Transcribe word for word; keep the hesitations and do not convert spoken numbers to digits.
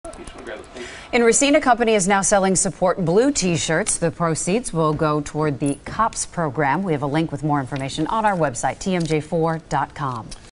And Racine Company is now selling Support Blue t-shirts. The proceeds will go toward the COPS program. We have a link with more information on our website, T M J four dot com.